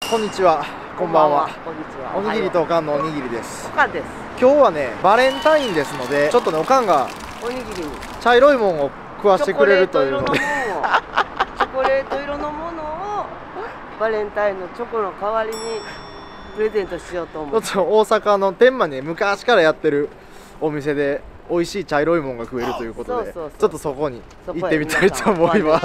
こんにちは。こんばんは。 こんにちは。 おにぎりとおかんのおにぎりです。 おかんです。 今日はね、バレンタインですので、ちょっとね、おかんがおにぎりに茶色いもんを食わしてくれるというので、 チョコレート色のものをバレンタインのチョコの代わりにプレゼントしようと思う。 ちょっと大阪の天満に昔からやってるお店で美味しい茶色いもんが食えるということで、ちょっとそこに行ってみたいと思います。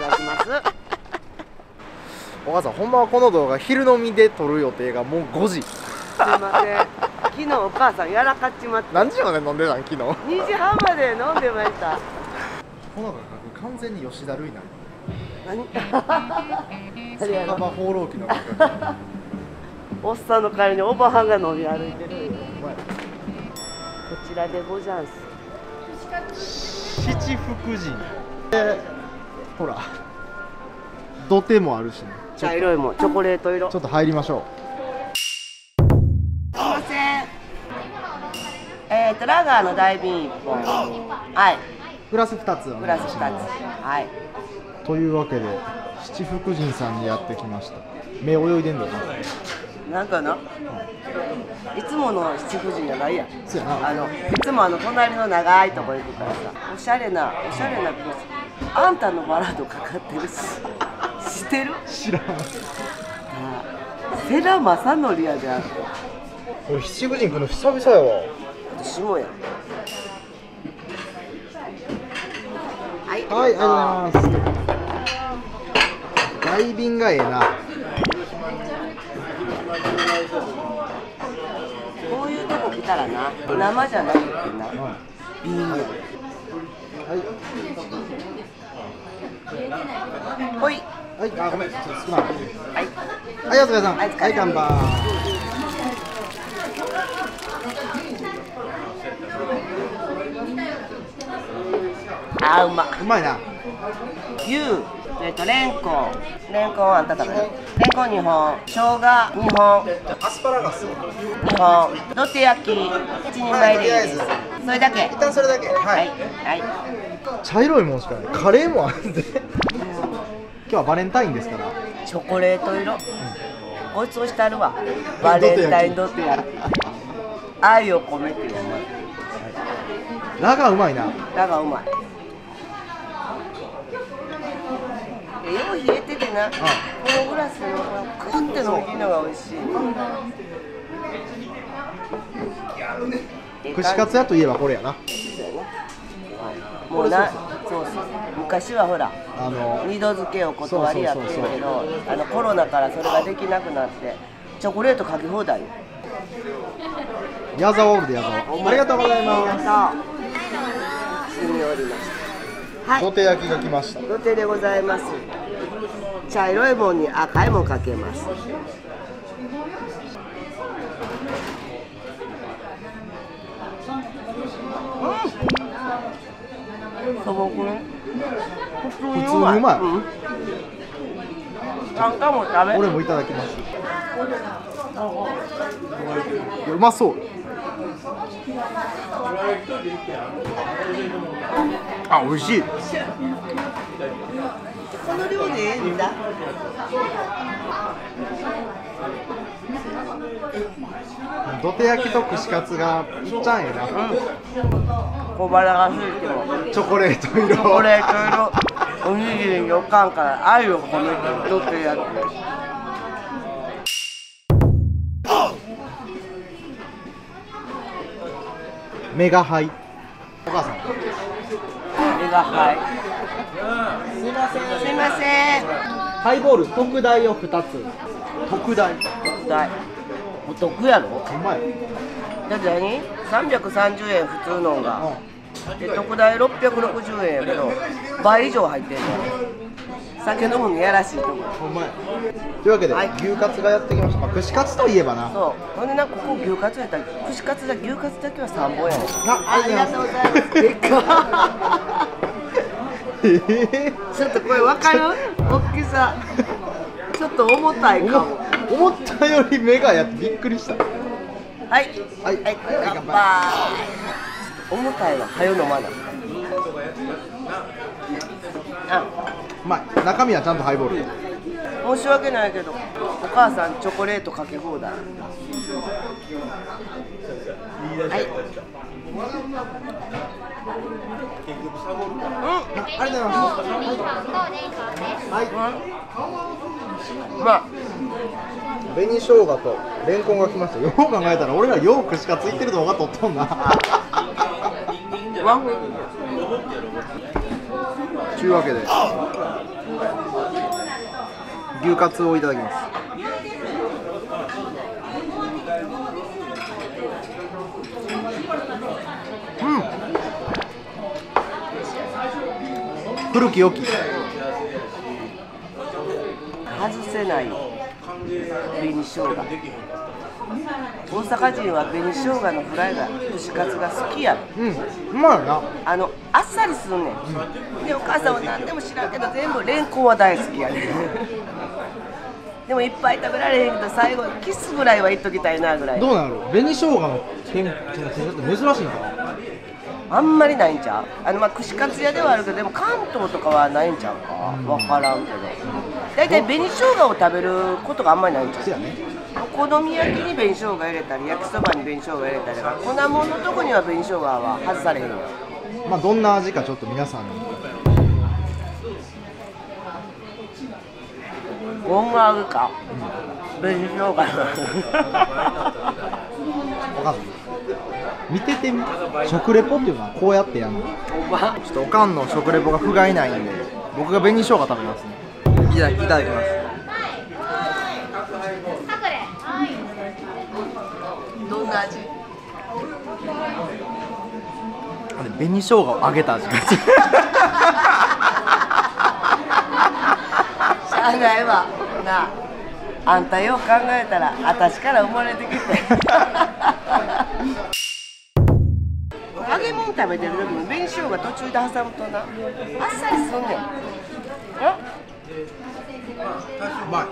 お母さん、ほんまはこの動画昼飲みで撮る予定がもう5時。 すいません。昨日お母さんやらかっちまって。 何時まで飲んでたん昨日。 2時半まで飲んでました。 この画角完全に吉田類なの。 何？ 酒場放浪記の画角。 おっさんの帰りにおばはんが飲み歩いてる。こちらでござんす。 七福神。ほら。土手もあるしね。 茶色いもん、チョコレート色。 ちょっと入りましょう。すいません。ラガーの大瓶1本。はい。 プラス2つ。 プラス2つ。はい。 というわけで七福神さんにやってきました。目泳いでんだよな。 なんかな。いつもの七福神じゃないやん。 そうやな。 いつも隣の長いとこ行くからさ。おしゃれなあんたのバラードかかってるし。知ってる？ 知らん。 世良正則やじゃん。 俺七福神来るの久々やわ。 私もや。はい、 ありがとうございます。大瓶がええな。 こういうとこ来たらな、生じゃなくてな、瓶。はい。ほい。 はい、あ、ごめん、ちょっと少ない。はい。 はい、 お疲れさん。はい、乾杯。 あ、うまいな。 牛、レンコンあんた食べる。レンコン2本、生姜2本、 アスパラガス 2本、土手焼き1人前でいいです。それだけ。 一旦それだけ。はい。茶色いもんしかない。カレーもあるんで。今日はバレンタインですから。 チョコレート色。ごちそうしてあるわ。バレンタイン土手焼き。愛を込めて。 ラがうまいな。 ラがうまい。よう冷えててな、このグラスのクッて飲むのが美味しい。 串カツ屋といえばこれやな。 もうな、そうそう。昔はほら、二度漬けを断りやってるけど、コロナからそれができなくなって、チョコレートかけ放題よ。 矢沢オールで矢沢。ありがとうございます。 積みおりました。はい。 土手焼きが来ました。 土手でございます。茶色いもんに赤いもんかけます。素朴ね。普通にうまい。 うまい。 あんたも食べ。 俺もいただきます。うまそう。あ、美味しい。 この量でいいんだ。 土手焼きと串カツがいっちゃんええな。 小腹が空いても。 チョコレート色。 チョコレート色。おにぎりにおかんから愛を込めて土手焼き。 メガハイ。お母さん。 メガハイ。すいません。すいません。 ハイボール特大を2つ。特大。 お得やろ。 うまい。 だって何？330円普通のが。で特大660円やけど倍以上入ってるの。酒飲むのやらしいと思う。 ほんまや。というわけで、牛カツがやってきました。串カツといえばな。 そう。ほんでな、ここ牛カツやったら串カツだ牛カツだけは3本やねん。 ありがとうございます。でっか。 ちょっとこれ分かる？大きさ。ちょっと重たいかも。 思ったより目がやってびっくりした。 はい。乾杯。重たいわ。早飲まな。 うまい。中身はちゃんとハイボール。 申し訳ないけど、お母さんチョコレートかけ放題。はい。 ありがとうございます。はい。まあ、紅生姜とレンコンが来ました。よく考えたら俺らよくしかついてる動画撮っとんな。というわけで牛カツをいただきます。古き良き外せない紅生姜。大阪人は紅生姜のフライが串カツが好きやろ。 うまいな。 あっさりすんねん。でお母さんは何でも知らんけど全部レンコンは大好きやねん。でもいっぱい食べられへんけど最後キスぐらいは言っときたいなぐらい。 どうなの？紅生姜の天ぷらって珍しいのかな。 あんまりないんちゃう？まあ串カツ屋ではあるけど、でも関東とかはないんちゃうか。分からんけど。大体紅生姜を食べることがあんまりないんちゃう？ そうやね。 お好み焼きに紅生姜入れたり、焼きそばに紅生姜入れたり、粉もんのとこには紅生姜は外されへんよ。 まあどんな味かちょっと皆さんに。 どんな味か。紅生姜。 わかんない。見ててみ。食レポっていうのはこうやってやるの。ちょっとおかんの食レポが不甲斐ないんで、僕が紅生姜食べますね。いただきます。 どんな味？ 紅生姜を揚げた味がする。 しゃあないわなあ。あんたよう考えたら私から生まれてきて揚げ物食べてる時に紅生姜途中で挟むとな、あっさりすんねん。 うまい。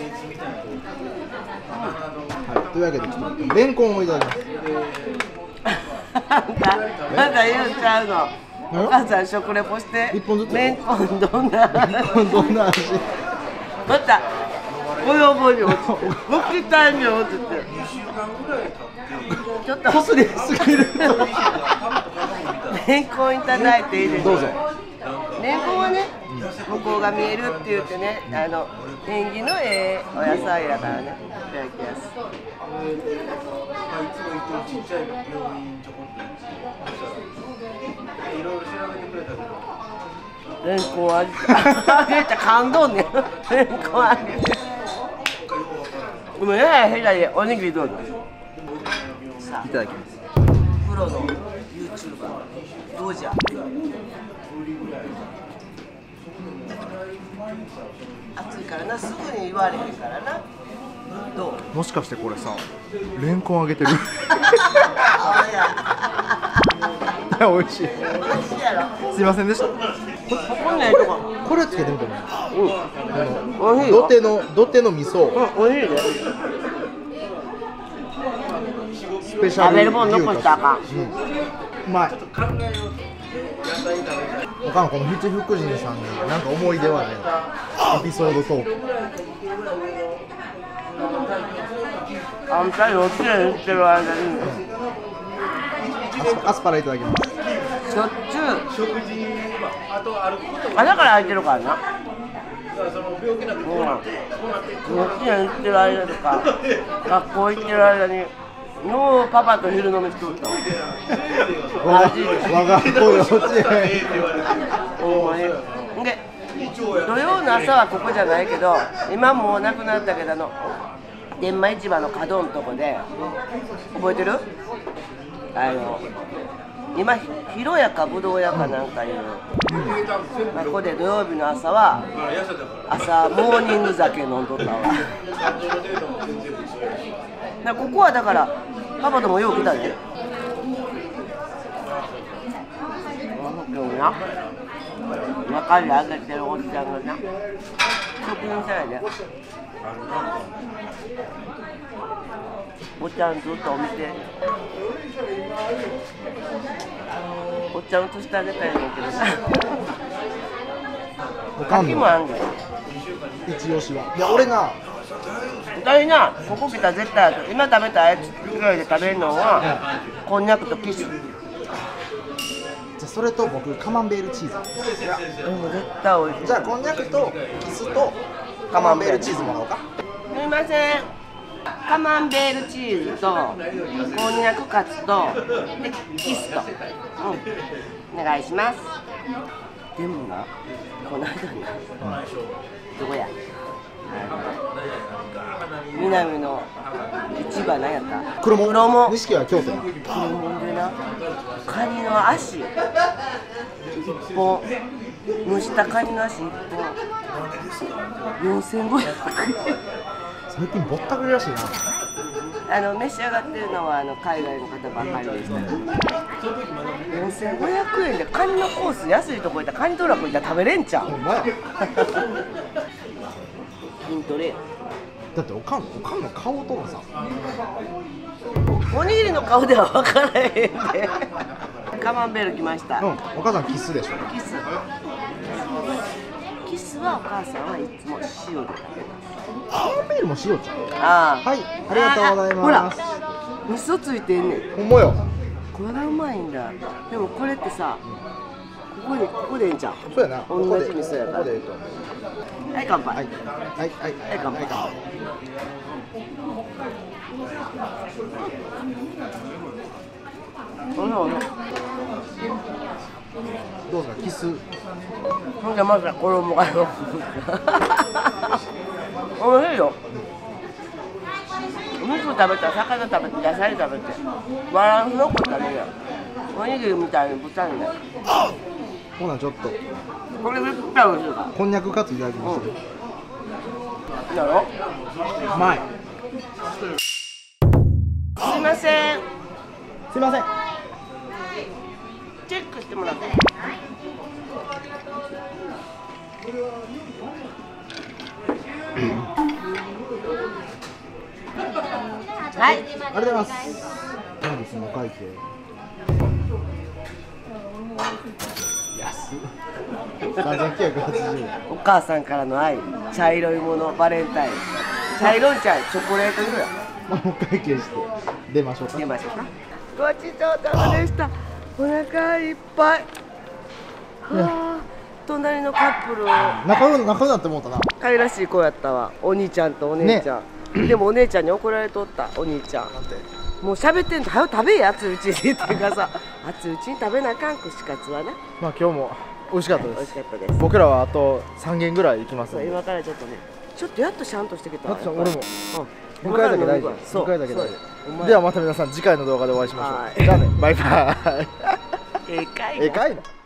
はい、というわけでちょっとレンコンをいただきます。 あんた言うちゃうの。お母さん食レポして。 一本ずつ。 レンコンどんな味？ レンコンどんな味？ またご要望に応じてご期待に応じてちょっとこすりすぎるとレンコンいただいていいですか？ どうぞ。 レンコンはね、向こうが見えるって言ってね、縁起のお野菜やからね。いただきます。レンコン味あげた感動ね。レンコン味ごめんね、ヘラでおにぎりどうぞ。 いただきます。 プロの YouTuber どうじゃ。暑いからな、すぐに言われへんからな。どう？ もしかしてこれさ、レンコン揚げてる？美味しい。すいませんでした。 こんなとこ。 これつけてみてもいい？ おいしいよ。 土手の味噌。 おいしいね。 スペシャル食べるもん残したらあかん。 うまい。おかんこの七福神さんになんか思い出はね、エピソードトーク。 あんた幼稚園行ってる間にアスパラいただきます。 しょっちゅう朝から空いてるからな。幼稚園行ってる間とか学校行ってる間にのパパと昼飲みしとったわ。 我が子幼稚園。 ほんまに。で土曜の朝はここじゃないけど、今もうなくなったけど天満市場の角のとこで覚えてる？今広屋かぶどう屋かなんかいう、まあ、ここで土曜日の朝はモーニング酒飲んどったわ。ここはだからパパともよう来たで。今日な中にあげてるおじちゃんがな職人さんやで。おっちゃんずっとお店おっちゃん映してあげたいねんけどさ。 おかんの柿もあんねん。 一押しは。いや俺な、 二人な、ここ来たら絶対ある。今食べたやつ以外で食べるのはこんにゃくとキス。 じゃあそれと僕カマンベールチーズ。 絶対美味しい。 じゃあこんにゃくとキスとカマンベールチーズもらおうか。 すみません。カマンベールチーズとこんにゃくカツとでキスと、お願いします。でもな、この間な、どこや？南の市場何やった？ 黒門。 黒門。 錦は京都や。 黒門でな、カニの足一本、蒸したカニの足一本4500円。 最近ぼったくりらしいな。 召し上がってるのは海外の方ばかりでした。4500円でカニのコース、安いとこ行ったらカニトラック行ったら食べれんちゃう。 ほんまや。 筋トレ。 だっておかんの顔とかさ、 おにぎりの顔では分からへんで。カマンベール来ました。 お母さんキスでしょ。 キス。キスはお母さんはいつも塩で食べます。 カマンベールも塩ちゃう。 ああ、 はい、ありがとうございます。 ほら、味噌ついてんねん。 ほんまよ。 これがうまいんだ。でもこれってさ、ここでええんちゃう。 そうやな。 同じ味噌やから。 ここでいいと思う。 はい、乾杯。 はいはい乾杯。 どうですかキス。 ほんでまた衣がよ。おいしいよ。肉食べたら魚食べて野菜食べてバランスよく食べるやん。おにぎりみたいに豚になる。 ほなちょっとこれ絶対美味しい。 こんにゃくカツいただきます。 なの？ うまい。 すいません。 すいません。 チェックしてもらって。はい。 ありがとうございます。本日のお会計。安っ。3980円。 お母さんからの愛、茶色いものバレンタイン。茶色い茶、チョコレート色や。 お会計して出ましょうか。 出ましょうか。ごちそうさまでした。お腹いっぱい。はあ、隣のカップル仲良くなって思ったな。 可愛らしい子やったわ。お兄ちゃんとお姉ちゃん、でもお姉ちゃんに怒られとった。お兄ちゃんもう喋ってんと、早く食べや、熱いうちにっていうかさ、熱いうちに食べなあかん、串カツはな。 まあ今日も美味しかったです。 美味しかったです。 僕らはあと3軒ぐらい行きますそう、 ので。 今からちょっとね、ちょっとやっとシャンとしてきた。 だって俺もうん、 2回だけ大事。 そう 2回だけ大そう事。ではまた皆さん次回の動画でお会いしましょう。 はいじゃあね、バイバイ。 ええかいな。 ええかいな。